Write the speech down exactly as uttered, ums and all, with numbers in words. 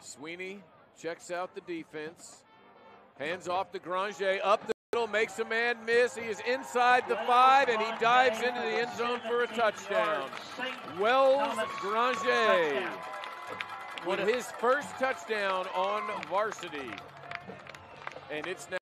Sweeney checks out the defense. Hands off to Granger, up the middle, makes a man miss. He is inside the five, and he dives into the end zone for a touchdown. Wells Granger with his first touchdown on varsity. And it's now